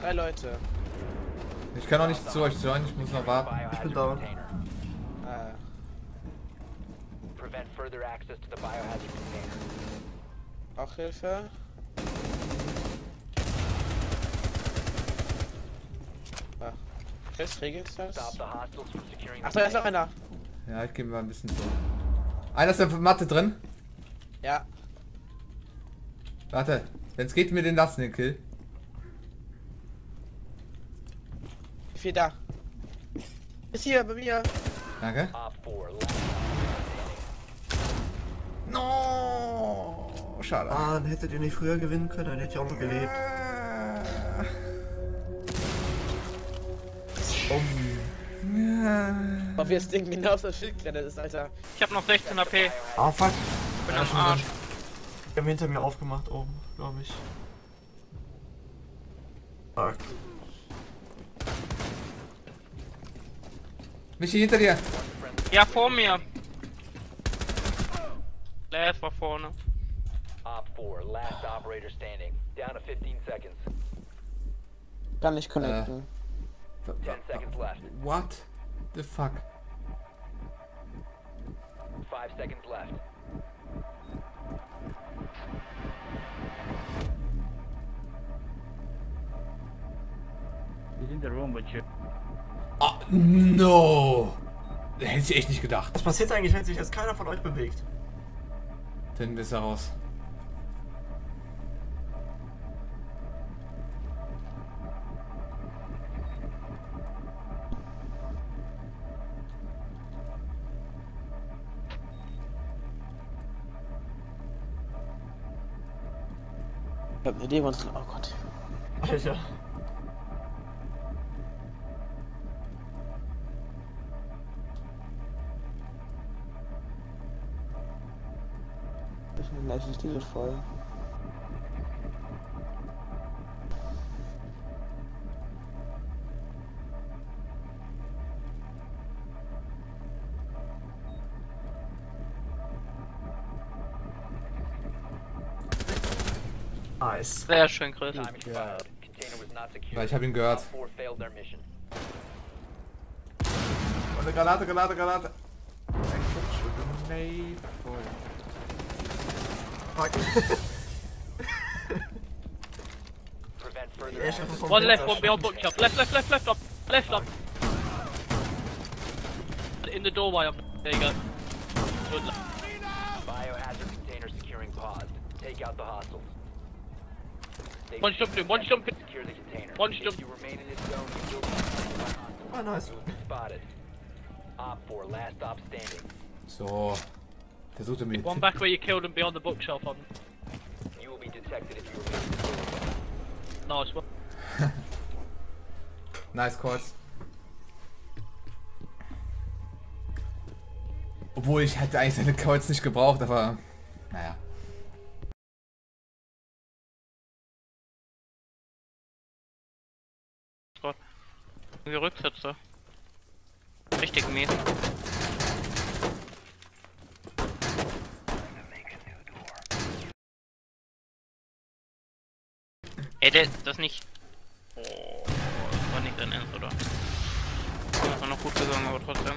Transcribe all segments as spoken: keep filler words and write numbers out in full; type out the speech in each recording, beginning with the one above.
Drei Leute. Ich kann auch nicht zu euch joinen, ich muss noch warten. Ich bin da. Ah. Prevent further access to the biohazard container. Auch Hilfe. Ah. Chris, regelst du das? Stop the hostiles from securing Ach, the da ist noch container. einer. Ja, ich gebe mal ein bisschen zu. Einer ist in der Matte drin. Ja. Warte, wenn es geht, mir den lassen, den Kill. Wie viel da? Ist hier bei mir. Danke. Op four. No, schade. Ah, dann hättet ihr nicht früher gewinnen können, dann hättet ihr auch noch gelebt. Ja. Ob wir das Ding genau auf der Schildkrenne ist, Alter. Ich hab noch sechzehn A P. Ah, fuck. Ich bin am Arsch. Die haben hinter mir aufgemacht oben, glaube ich. Fuck. Michi, hinter dir. Ja, vor mir. Last war vorne. Op four, last operator standing. Down to fifteen seconds. Kann nicht connecten. ten seconds left. What the fuck? five seconds left. He's in the room with you. Oh, no! Hätte ich echt nicht gedacht. Was passiert eigentlich, wenn sich jetzt keiner von euch bewegt? Finden wir es heraus. Ich hab eine Idee, was. Oh Gott. Alter. Ich bin gleich nicht diese voll. Nice. Sehr schön, Chris. Time expired. Container was not secured. Ja, ich habe ihn gehört. Op four failed their mission. Eine Granate, Granate, Granate. Fuck. Prevent Die further Äsche access. vom One left, Fenster one beyond bookshelf. Left, left, left, left, up. Left, up. In the doorway up. There you go. Good. Biohazard container securing paused. Take out the hostiles. Stay One jump in, one jump in. secure the container. One If jump. you remain in this zone, you will be detected by hostiles. Ah, nice. You will be spotted. Op four, last stop standing. So. Versuchte mir. One back where you killed him beyond the bookshelf on. You will be detected if you remain in this zone. Nice one. Nice calls. Obwohl ich hätte eigentlich seine Calls nicht gebraucht, aber naja. Wie Rücksätze. Richtig mies. Ey, der, das nicht. Oh, das war nicht dein Ernst, oder? Das war noch gut gegangen, aber trotzdem.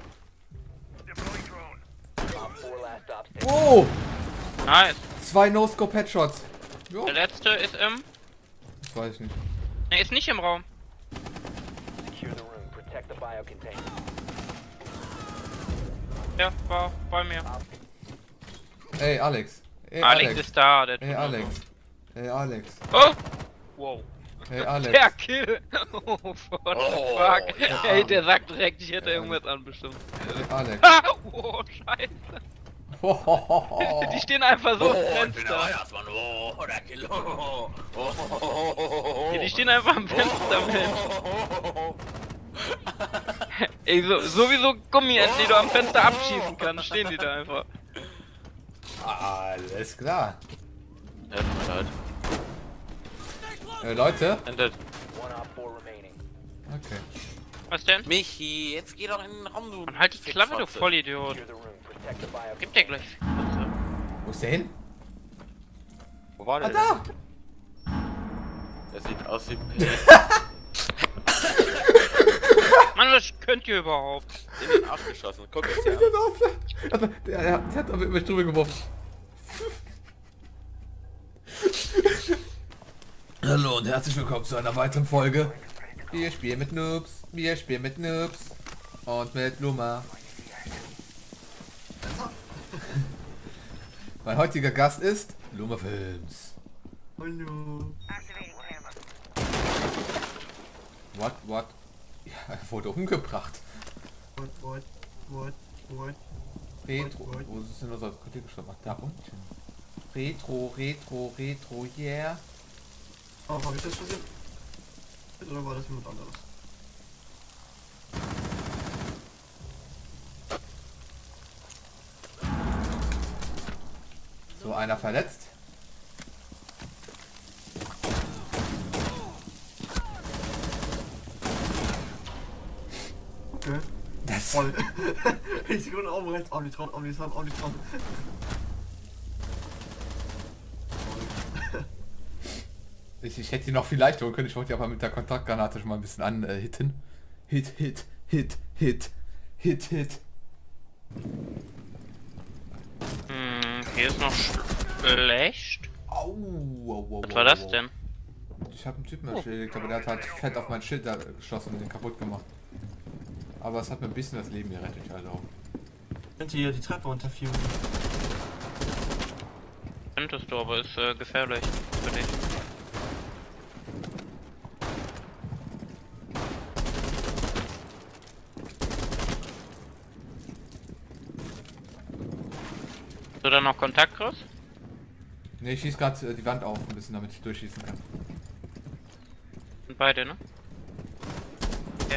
Op four, last stop standing. Oh! Nice. Zwei No-Scope-Headshots. Jo. Der letzte ist im. Das weiß ich nicht. Ne, ist nicht im Raum. Secure the room. Protect the biocontainer. Ja, war bei mir. Ey, Alex. Ey, Alex, Alex. ist da, der Ey, tut Alex. nur Ey, Alex. so. Oh! Wow. Ey, Alex. Der Kill! Oh, what the fuck? Ey, der sagt direkt, ich hätte Ja. irgendwas an bestimmt. Ey, Alex. Ah, oh, scheiße. Hohohoho. Die stehen einfach so im Fenster. Oh, der Kill. Oh, oh, oh, oh, Ja, die stehen einfach am Fenster, Mensch. Ey, so, sowieso Gummi, die du am Fenster abschießen kannst, stehen die da einfach. Alles klar. Ja, tut mir leid. Äh, Leute. Endet. One op four remaining. Okay. Was denn? Michi, jetzt geh doch in den Raum, du. Mann, halt die Klappe, du Fickfotze. Vollidiot. Secure the room. Protect the Gib dir biocontainer. gleich. Wo ist der hin? Wo war Ah, der? da! Er sieht aus wie... Mann, was könnt ihr überhaupt? in den Arsch geschossen. Guck es dir an. Also, der, der, der hat aber immer drüber geworfen. Hallo und herzlich willkommen zu einer weiteren Folge. Wir spielen mit Noobs, wir spielen mit Noobs und mit Luma. Mein heutiger Gast ist Luma Films. Hallo. What, what? Ja, er wurde umgebracht. What, what, what, what? Retro, What, what? wo ist denn unser Kritik gestorben? Ach, da unten. Retro, Retro, Retro, yeah. Oh, hab ich das versehen? Oder war das jemand anderes? So, einer verletzt. Okay. Das. Voll. Ich sehe oben rechts. Omnitron, Omnitron, Omnitron. Ich, ich hätte ihn noch viel leichter holen können. Ich wollte die aber mit der Kontaktgranate schon mal ein bisschen an äh, hitten. Hit, hit, hit, hit, hit, hit. Hm, hier ist noch schlecht. Au, au, au, Was war das denn? Ich habe einen Typen erschädigt, aber der hat halt fett auf mein Schild da geschossen und den kaputt gemacht. Aber es hat mir ein bisschen das Leben gerettet, also. Könnt ihr die Treppe unterführen? Könntest du, aber ist äh, gefährlich für dich. Hast du da noch Kontakt, Chris? Ne, ich schieß gerade äh, die Wand auf, ein bisschen, damit ich durchschießen kann. Sind beide, ne? Okay.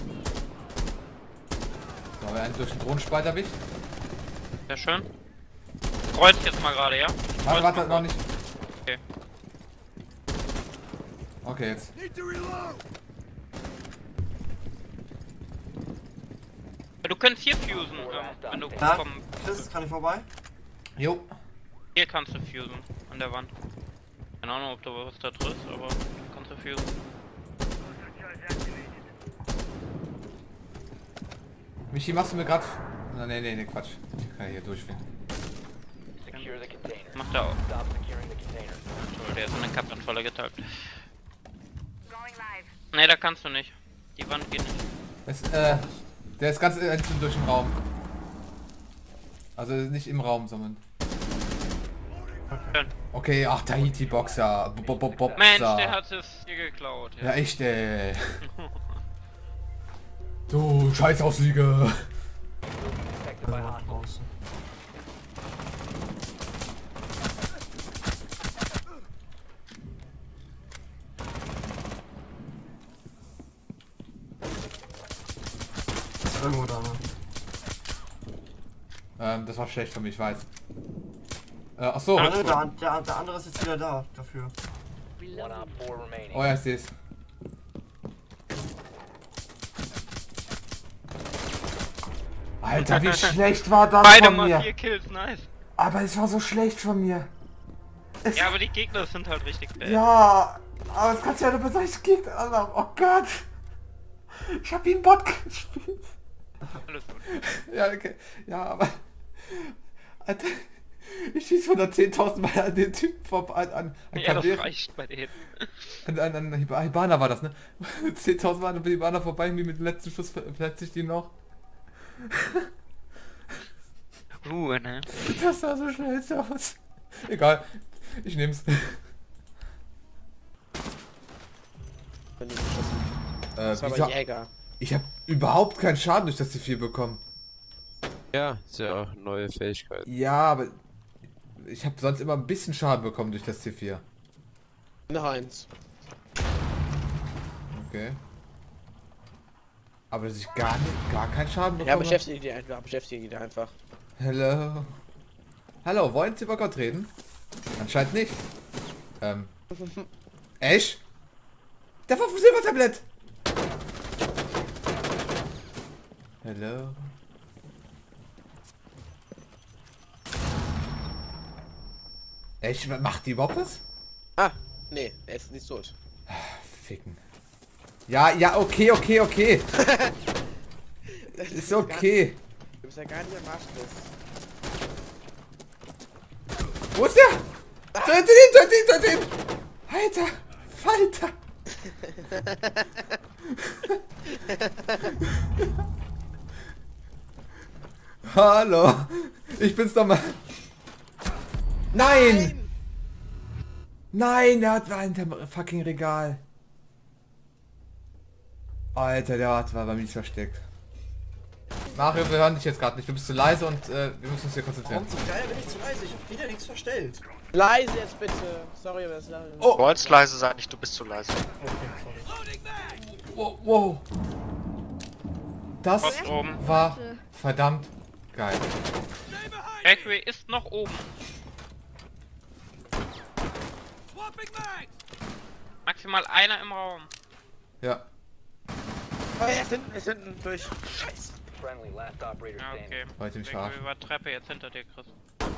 So, wir einen durch den Drohnenspalt erwischt. Sehr schön. Kreuz jetzt mal gerade, ja? Warte, warte, noch nicht. Okay. Okay, jetzt. Du könntest hier fusen, ähm, wenn du Na, kommen. Chris, kann ich vorbei? Jo. Hier kannst du fusen, an der Wand. Keine Ahnung, ob da was da drin ist, aber du kannst du fusen. Michi, machst du mir gerade... Na, nee, nee, nee, Quatsch. Ich kann hier durchfinden. Secure the container. Macht er auch. Stop securing the container. Oh, der ist in den Kaplan voller geteilt. Ne, da kannst du nicht. Die Wand geht nicht. Es, äh, der ist ganz äh, durch den Raum. Also nicht im Raum, sondern... Schön. Okay, ach, Tahiti-Boxer. Boxer. Mensch, der hat es hier geklaut. Ja, echt, ey. Du Scheißausliege. Protected by hostiles. Draußen. Ist irgendwo da, ne? Ähm, das war schlecht für mich, ich weiß. Äh, ach so. Oh, ne, der, der, der andere ist jetzt wieder da, dafür. One op four remaining. Oh ja, ich seh's. Alter, wie schlecht war das Beide von mal mir. vier Kills, nice. Aber es war so schlecht von mir. Es, Ja, aber die Gegner sind halt richtig bad. ja, aber es kannst du ja nur besonders Gegner anhaben. Oh Gott. Ich hab wie ein Bot gespielt. Alles gut. Ja, okay. Ja, aber... Alter, ich schieß hundertzehntausend Mal an den Typen vorbei. An, an, an Ja, das Kadere- reicht bei denen. An, an, an Hib- Hibana war das, ne? zehntausend Mal an Hibana vorbei, mir mit dem letzten Schuss ver- verletze ich die noch. Ruhe, ne? Das sah so schnell aus. Egal, ich nehm's. Wenn die geschossen. Äh, Das war wieso? aber Jäger. Ich habe überhaupt keinen Schaden durch das C vier bekommen. Ja, ist ja auch neue Fähigkeit. Ja, aber ich habe sonst immer ein bisschen Schaden bekommen durch das C vier. Noch eins. Okay. Aber dass ich gar nicht, gar keinen Schaden bekomme. Ja, beschäftige die einfach. Beschäftige die einfach. Hallo. Hallo, wollen Sie über Gott reden? Anscheinend nicht. Ähm. Ash? Der war vom Silbertablett! Hallo. Ash, macht die überhaupt was? Ah, nee, er ist nicht tot. Ficken. Ja, ja, okay, okay, okay. Das Ist gar okay. nicht- Du bist ja gar nicht am Arschloch. Wo ist der? Tötet ihn, tötet ihn, tötet ihn! Alter, Falter! Hallo! Ich bin's doch mal. Nein! Nein, der hat war hinterm fucking Regal. Alter, der hat war bei mir versteckt. Mario, wir hören dich jetzt gerade nicht. Du bist zu leise und äh, wir müssen uns hier konzentrieren. Warum zum Geier bin ich zu leise? Ich hab wieder nichts verstellt. Leise jetzt bitte. Sorry, aber das lache. Oh. Du wolltest leise sein, nicht du bist zu leise. Okay, sorry. Wow, wow. Das Post oben. war verdammt geil. Valkyrie ist noch oben. Maximal einer im Raum. Ja. Oh, er ist hinten, er ist hinten durch. Scheiße. Friendly, last operator Ja, standing. okay. Wollte mich Valkyrie verarschen. war Treppe jetzt hinter dir, Chris.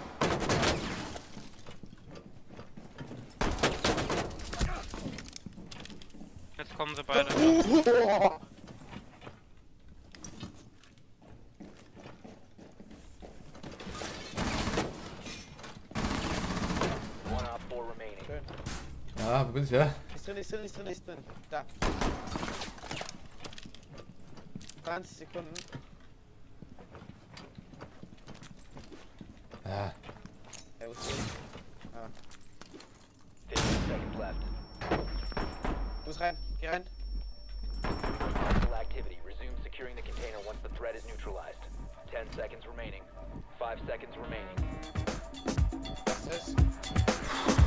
Jetzt kommen sie beide. Oh. One op four remaining. Schön. Ja, wo bin ich, ja? Ist drin, ist drin, ist drin, ist drin. Da. zwanzig Sekunden. Ja. Ja, wo ist drin? Ah. fifteen seconds left. Du musst rein, geh rein. Hostile activity. Resume securing the container once the threat is neutralized. Ten seconds remaining. Five seconds remaining. Was ist?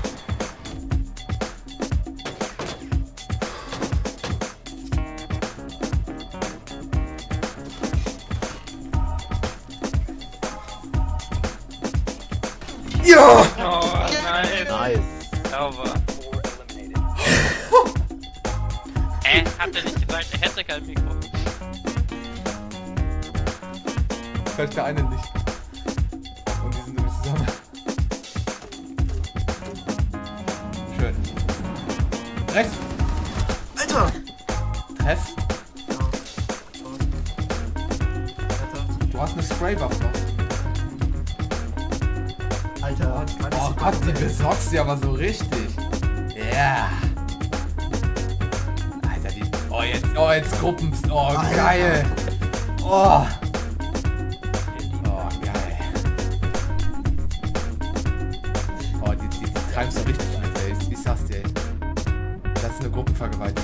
Ja! Oh, nice. Nice. Sauber. Four eliminated. Hä? Hat er nicht gesagt, er hätte kein Mikro? Vielleicht der eine nicht. Und die sind nämlich zusammen. Schön. Rechts. Alter! Treff. Ja. Alter. Du hast eine Spraywaffe. Alter, Oh Gott, die besorgst du aber so richtig. Ja. Yeah. Alter, die... Oh, jetzt... Oh, jetzt Gruppen... Oh, Alter. geil. Oh. Oh, geil. Oh, die, die, die treibst du richtig mit, ey. Ich sag's dir, ey. Das ist eine Gruppenvergewaltigung.